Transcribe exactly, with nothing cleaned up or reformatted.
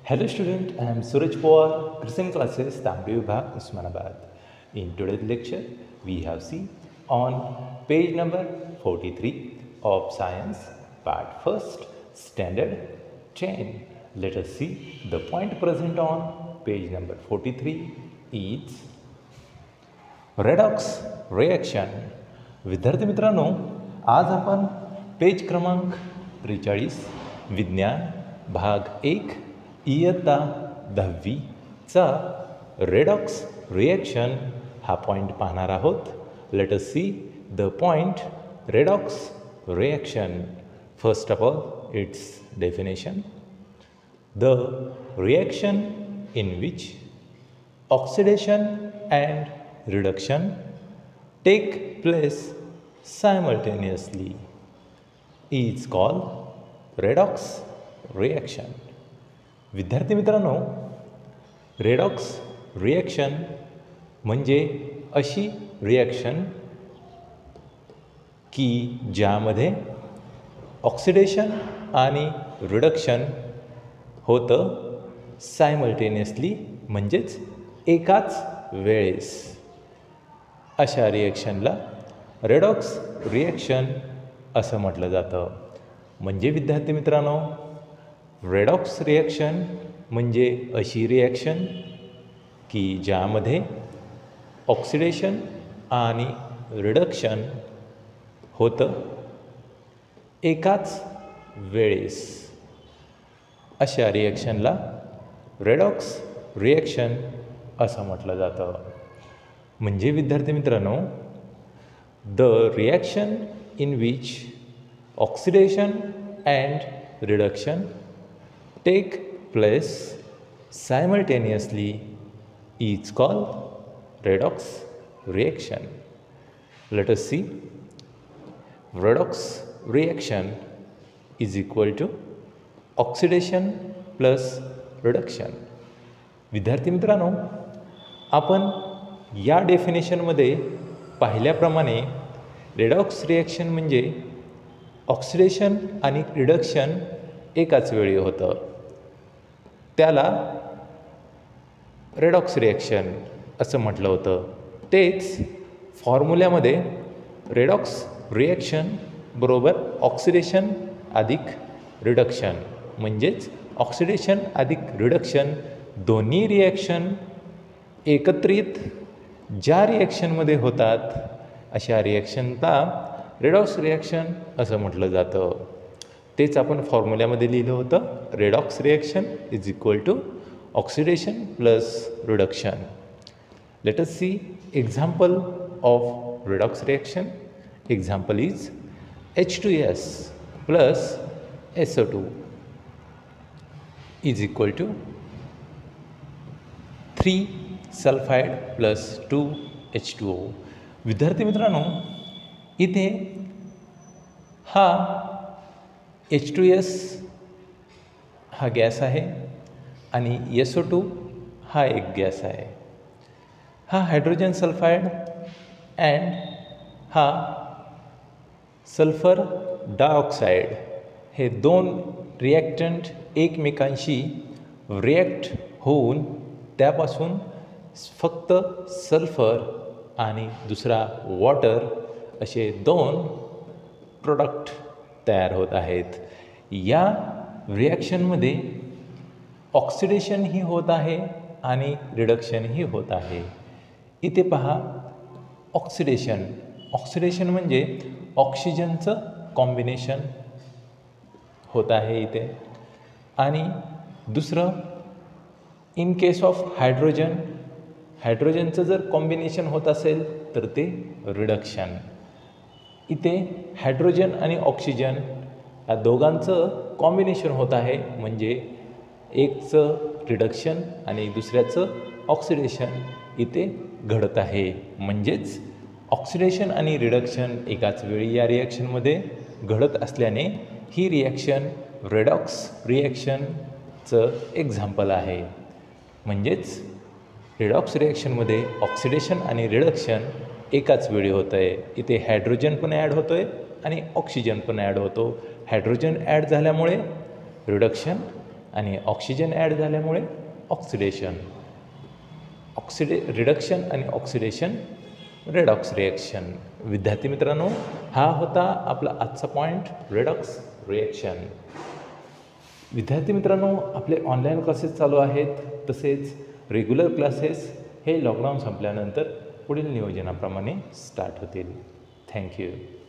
Hello student, I am Suraj Pawar, Christian Classes, Tamri Vibhag, Usmanabad. In today's lecture, we have seen on page number forty-three of Science, part first, Standard ten. Let us see the point present on page number forty-three is redox reaction. विद्यार्थी मित्रांनो, आज आपण page क्रमांक त्रेचाळीस विज्ञान भाग एक इयत्ता दहावीचा रेडॉक्स रिॲक्शन हा पॉईंट पाहणार आहोत. Let us see the point redox reaction. First of all it's definition. The reaction in which oxidation and reduction take place simultaneously is called redox reaction. विद्यार्थी मित्रांनो, रेडॉक्स रिॲक्शन म्हणजे अशी reaction की ज्यामध्ये oxidation आणि reduction होतं simultaneously, म्हणजेच एकाच वेळेस. अशा रिॲक्शनला रेडॉक्स रिॲक्शन असं म्हटलं जातं. म्हणजे विद्यार्थी मित्रांनो, रेडॉक्स रिॲक्शन म्हणजे अशी रिॲक्शन की ज्यामध्ये ऑक्सिडेशन आणि रिडक्शन होतं एकाच वेळेस. अशा रिॲक्शनला रेडॉक्स रिॲक्शन असं म्हटलं जातं. म्हणजे विद्यार्थी मित्रांनो, the reaction in which oxidation and reduction take place simultaneously is called redox reaction. Let us see. Redox reaction is equal to oxidation plus reduction. विद्यार्थी मित्रांनो, आपण या डेफिनेशनमध्ये पाहिल्याप्रमाणे रेडॉक्स रिॲक्शन म्हणजे ऑक्सिडेशन आणि रिडक्शन एकाच वेळी होतं, त्याला रेडॉक्स रिॲक्शन असं म्हटलं होतं. तेच फॉर्म्युल्यामध्ये रेडॉक्स रिॲक्शन बरोबर ऑक्सिडेशन अधिक रिडक्शन, म्हणजेच ऑक्सिडेशन अधिक रिडक्शन दोन्ही रिॲक्शन एकत्रित ज्या रिॲक्शनमध्ये होतात अशा रिॲक्शनला रेडॉक्स रिॲक्शन असं म्हटलं जातं. तेच आपण फॉर्म्युल्यामध्ये लिहिलं होतं. Redox reaction is equal to oxidation plus reduction. Let us see example of redox reaction. Example is H two S plus S O two is equal to three sulphide plus two H two O. विद्यार्थी मित्रांनो, इथे हा H two S हा gas आहे आणि S O to हा एक gas आहे. हा हायड्रोजन सल्फाइड अँड हा सल्फर डायऑक्साईड हे दोन रिॲक्टंट एकमेकांशी रिॲक्ट होऊन त्यापासून फक्त सल्फर आणि दुसरा वॉटर असे दोन प्रोडक्ट तयार होत आहेत. या रिॲक्शनमध्ये ऑक्सिडेशनही होत आहे आणि रिडक्शनही होत आहे. इथे पहा, ऑक्सिडेशन ऑक्सिडेशन म्हणजे ऑक्सिजनचं कॉम्बिनेशन होत आहे इथे. आणि दुसरं, इन केस ऑफ हायड्रोजन हायड्रोजनचं जर कॉम्बिनेशन होत असेल तर ते रिडक्शन. इथे हायड्रोजन आणि ऑक्सिजन या दोघांचं कॉम्बिनेशन होत आहे, म्हणजे एकचं रिडक्शन आणि दुसऱ्याचं ऑक्सिडेशन इथे घडत आहे. म्हणजेच ऑक्सिडेशन आणि रिडक्शन एकाच वेळी या रिॲक्शनमध्ये घडत असल्याने ही रिॲक्शन रेडॉक्स रिॲक्शनचं एक्झाम्पल आहे. म्हणजेच रेडॉक्स रिॲक्शनमध्ये ऑक्सिडेशन आणि रिडक्शन एकाच वेळी होतं आहे. इथे हायड्रोजन पण ॲड होतो आहे आणि ऑक्सिजन पण ॲड होतो. हायड्रोजन ॲड झाल्यामुळे रिडक्शन आणि ऑक्सिजन ॲड झाल्यामुळे ऑक्सिडेशन. ऑक्सिडे रिडक्शन आणि ऑक्सिडेशन रेडॉक्स रिॲक्शन. विद्यार्थी मित्रांनो, हा होता आपला आजचा पॉईंट, रेडॉक्स रिॲक्शन. विद्यार्थी मित्रांनो, आपले ऑनलाईन क्लासेस चालू आहेत, तसेच रेग्युलर क्लासेस हे लॉकडाऊन संपल्यानंतर पुढील नियोजनाप्रमाणे स्टार्ट होतील. थँक्यू.